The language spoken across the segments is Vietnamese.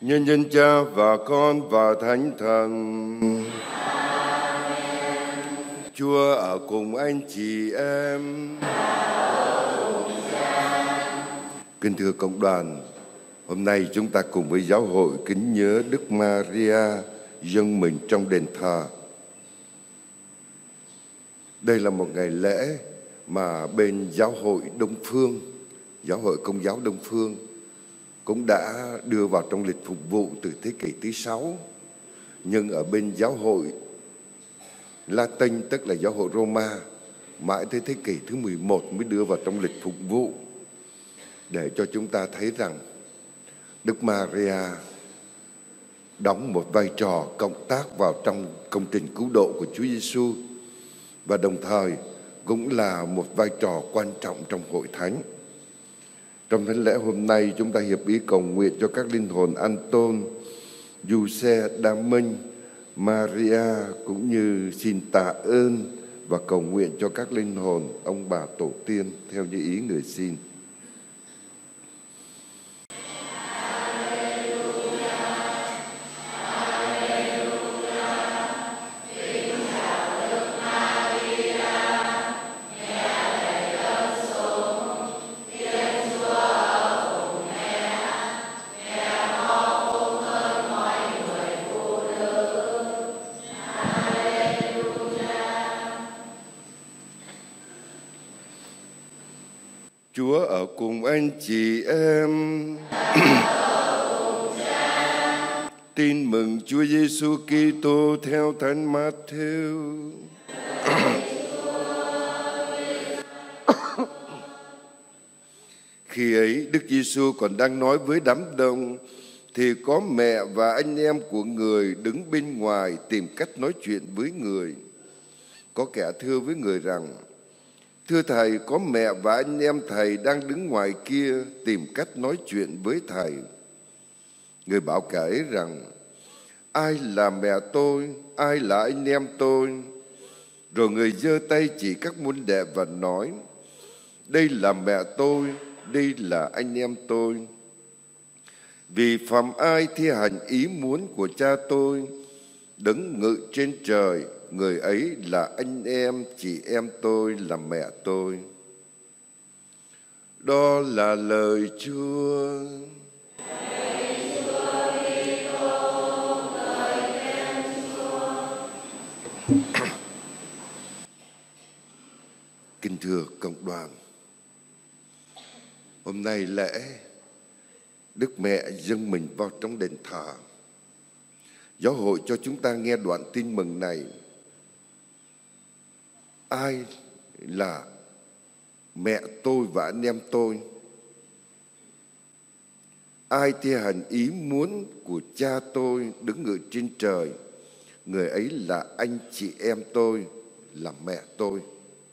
Nhân danh Cha và Con và Thánh Thần. Chúa ở cùng anh chị em. Kính thưa cộng đoàn, hôm nay chúng ta cùng với giáo hội kính nhớ Đức Maria dâng mình trong đền thờ. Đây là một ngày lễ mà bên giáo hội Đông Phương, giáo hội Công giáo Đông Phương cũng đã đưa vào trong lịch phục vụ từ thế kỷ thứ 6. Nhưng ở bên giáo hội Latin, tức là giáo hội Roma, mãi tới thế kỷ thứ 11 mới đưa vào trong lịch phục vụ, để cho chúng ta thấy rằng Đức Maria đóng một vai trò cộng tác vào trong công trình cứu độ của Chúa Giêsu, và đồng thời cũng là một vai trò quan trọng trong hội thánh. Trong thánh lễ hôm nay, chúng ta hiệp ý cầu nguyện cho các linh hồn Anton, Giuse, Đam Minh, Maria, cũng như xin tạ ơn và cầu nguyện cho các linh hồn ông bà tổ tiên theo như ý người xin. Chúa ở cùng anh chị em. Tin mừng Chúa Giêsu Kitô theo Thánh Matthew. Khi ấy Đức Giêsu còn đang nói với đám đông thì có mẹ và anh em của người đứng bên ngoài tìm cách nói chuyện với người. Có kẻ thưa với người rằng: Thưa Thầy, có mẹ và anh em Thầy đang đứng ngoài kia tìm cách nói chuyện với Thầy. Người bảo kẻ ấy rằng: Ai là mẹ tôi, ai là anh em tôi? Rồi người giơ tay chỉ các môn đệ và nói: Đây là mẹ tôi, đây là anh em tôi. Vì phàm ai thi hành ý muốn của Cha tôi, đấng ngự trên trời, người ấy là anh em, chị em tôi, là mẹ tôi. Đó là lời Chúa. Kính thưa cộng đoàn, hôm nay lễ Đức Mẹ dâng mình vào trong đền thờ. Giáo hội cho chúng ta nghe đoạn tin mừng này. Ai là mẹ tôi và anh em tôi? Ai thi hành ý muốn của Cha tôi đứng ngự trên trời, người ấy là anh chị em tôi, là mẹ tôi.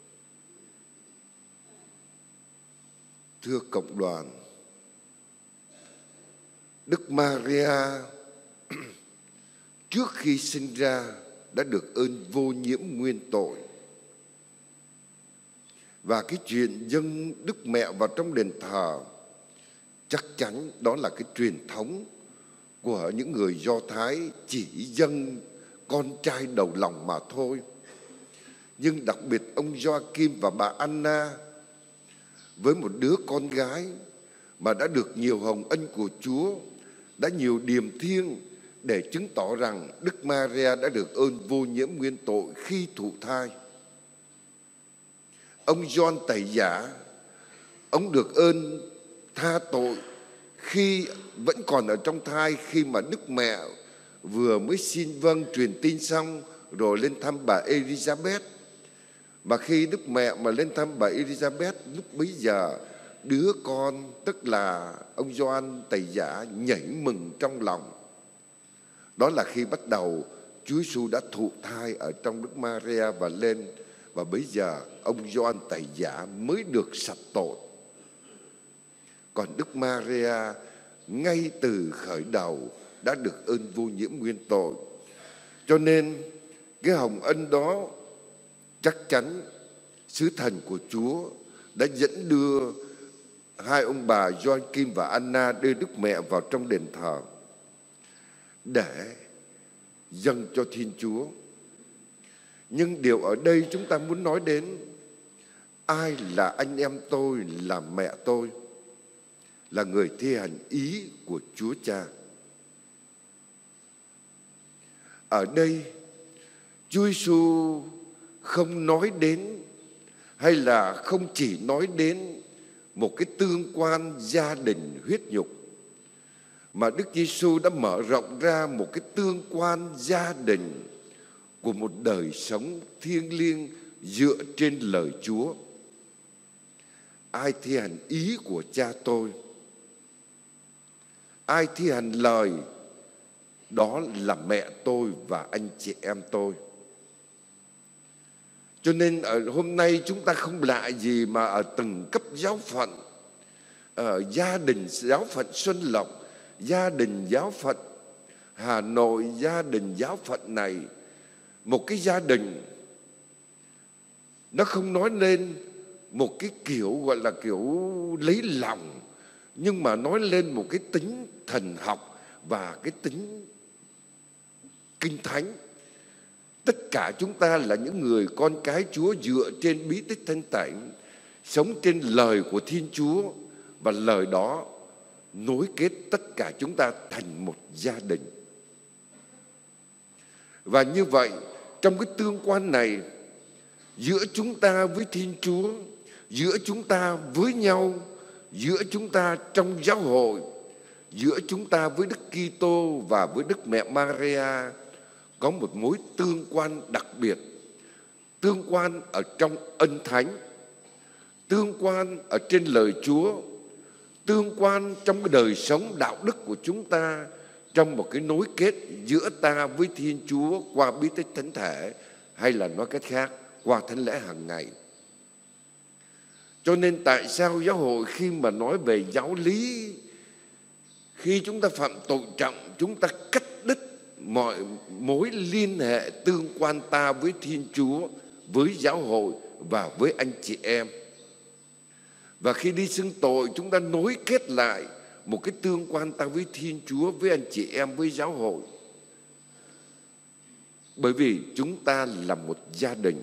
Thưa cộng đoàn, Đức Maria trước khi sinh ra đã được ơn vô nhiễm nguyên tội. Và cái chuyện dâng Đức Mẹ vào trong đền thờ chắc chắn đó là cái truyền thống của những người Do Thái chỉ dâng con trai đầu lòng mà thôi. Nhưng đặc biệt ông Gioachim và bà Anna với một đứa con gái mà đã được nhiều hồng ân của Chúa, đã nhiều điềm thiêng để chứng tỏ rằng Đức Maria đã được ơn vô nhiễm nguyên tội khi thụ thai. Ông Gioan Tẩy Giả, ông được ơn tha tội khi vẫn còn ở trong thai, khi mà Đức Mẹ vừa mới xin vâng truyền tin xong rồi lên thăm bà Elizabeth. Mà khi Đức Mẹ mà lên thăm bà Elizabeth, lúc bấy giờ đứa con, tức là ông Gioan Tẩy Giả, nhảy mừng trong lòng. Đó là khi bắt đầu Chúa Giêsu đã thụ thai ở trong Đức Maria và lên. Và bây giờ ông Gioan Tẩy Giả mới được sạch tội. Còn Đức Maria ngay từ khởi đầu đã được ơn vô nhiễm nguyên tội. Cho nên cái hồng ân đó chắc chắn sứ thần của Chúa đã dẫn đưa hai ông bà Gioachim và Anna đưa Đức Mẹ vào trong đền thờ. để dâng cho Thiên Chúa. Nhưng điều ở đây chúng ta muốn nói đến, ai là anh em tôi, là mẹ tôi, là người thi hành ý của Chúa Cha. Ở đây Chúa Giêsu không nói đến, hay là không chỉ nói đến một cái tương quan gia đình huyết nhục, mà Đức Giêsu đã mở rộng ra một cái tương quan gia đình của một đời sống thiêng liêng dựa trên lời Chúa. Ai thi hành ý của Cha tôi, ai thi hành lời, đó là mẹ tôi và anh chị em tôi. Cho nên ở hôm nay chúng ta không lạ gì mà ở từng cấp giáo phận, ở gia đình giáo phận Xuân Lộc, gia đình giáo phận Hà Nội, gia đình giáo phận này, một cái gia đình nó không nói lên một cái kiểu gọi là kiểu lấy lòng, nhưng mà nói lên một cái tính thần học và cái tính kinh thánh. Tất cả chúng ta là những người con cái Chúa dựa trên bí tích Thánh Tạng, sống trên lời của Thiên Chúa, và lời đó nối kết tất cả chúng ta thành một gia đình. Và như vậy, trong cái tương quan này, giữa chúng ta với Thiên Chúa, giữa chúng ta với nhau, giữa chúng ta trong giáo hội, giữa chúng ta với Đức Kitô và với Đức Mẹ Maria, có một mối tương quan đặc biệt. Tương quan ở trong ân thánh, tương quan ở trên lời Chúa, tương quan trong cái đời sống đạo đức của chúng ta, trong một cái nối kết giữa ta với Thiên Chúa qua bí tích thánh thể, hay là nói cách khác, qua thánh lễ hàng ngày. Cho nên tại sao giáo hội khi mà nói về giáo lý, khi chúng ta phạm tội trọng, chúng ta cắt đứt mọi mối liên hệ tương quan ta với Thiên Chúa, với giáo hội và với anh chị em. Và khi đi xưng tội, chúng ta nối kết lại một cái tương quan ta với Thiên Chúa, với anh chị em, với giáo hội. Bởi vì chúng ta là một gia đình.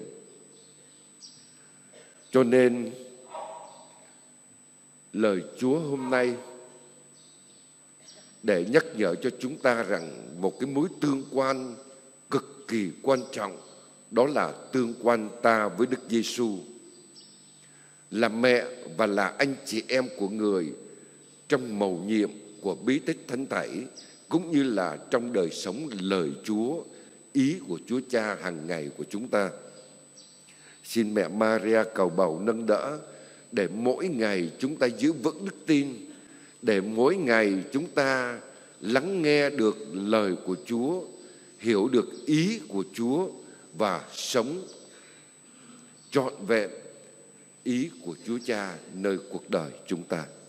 Cho nên lời Chúa hôm nay để nhắc nhở cho chúng ta rằng một cái mối tương quan cực kỳ quan trọng, đó là tương quan ta với Đức Giêsu, là mẹ và là anh chị em của người trong mầu nhiệm của bí tích thánh tẩy, cũng như là trong đời sống lời Chúa, ý của Chúa Cha hàng ngày của chúng ta. Xin mẹ Maria cầu bầu nâng đỡ để mỗi ngày chúng ta giữ vững đức tin, để mỗi ngày chúng ta lắng nghe được lời của Chúa, hiểu được ý của Chúa và sống trọn vẹn ý của Chúa Cha nơi cuộc đời chúng ta.